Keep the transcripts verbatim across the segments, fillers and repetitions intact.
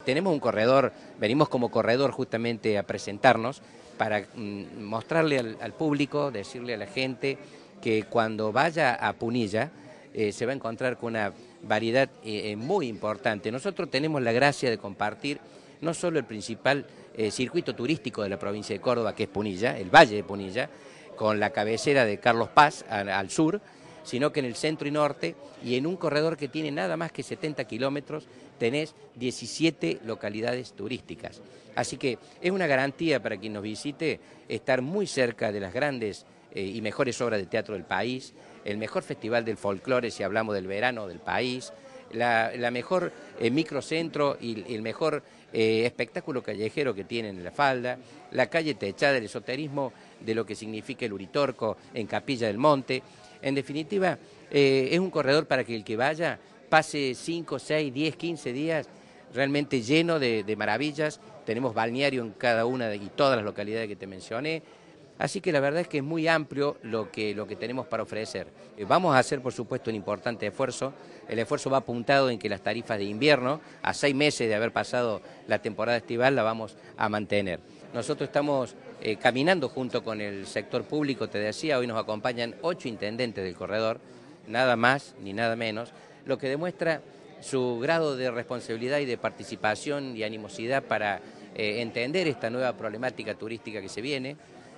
tenemos un corredor, venimos como corredor justamente a presentarnos para mm, mostrarle al, al público, decirle a la gente que cuando vaya a Punilla eh, se va a encontrar con una variedad eh, muy importante. Nosotros tenemos la gracia de compartir no solo el principal eh, circuito turístico de la provincia de Córdoba, que es Punilla, el Valle de Punilla, con la cabecera de Carlos Paz a, al sur, sino que en el centro y norte, y en un corredor que tiene nada más que setenta kilómetros, tenés diecisiete localidades turísticas. Así que es una garantía para quien nos visite estar muy cerca de las grandes eh, y mejores obras de teatro del país, el mejor festival del folclore, si hablamos del verano del país, la, la mejor eh, microcentro y, y el mejor eh, espectáculo callejero que tienen en La Falda, la calle techada, el esoterismo de lo que significa el Uritorco en Capilla del Monte. En definitiva, eh, es un corredor para que el que vaya pase cinco, seis, diez, quince días realmente lleno de, de maravillas. Tenemos balneario en cada una de, y todas las localidades que te mencioné. Así que la verdad es que es muy amplio lo que, lo que tenemos para ofrecer. Eh, vamos a hacer, por supuesto, un importante esfuerzo. El esfuerzo va apuntado en que las tarifas de invierno, a seis meses de haber pasado la temporada estival, la vamos a mantener. Nosotros estamos eh, caminando junto con el sector público, te decía, hoy nos acompañan ocho intendentes del corredor, nada más ni nada menos, lo que demuestra su grado de responsabilidad y de participación y animosidad para eh, entender esta nueva problemática turística que se viene.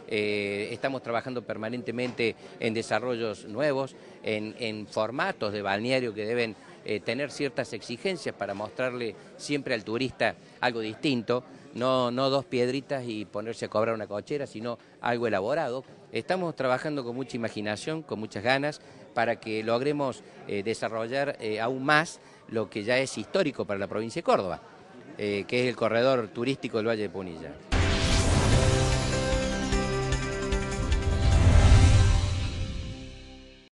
Eh, estamos trabajando permanentemente en desarrollos nuevos, en, en formatos de balneario que deben eh, tener ciertas exigencias para mostrarle siempre al turista algo distinto, no, no dos piedritas y ponerse a cobrar una cochera, sino algo elaborado. Estamos trabajando con mucha imaginación, con muchas ganas, para que logremos eh, desarrollar eh, aún más lo que ya es histórico para la provincia de Córdoba, eh, que es el corredor turístico del Valle de Punilla.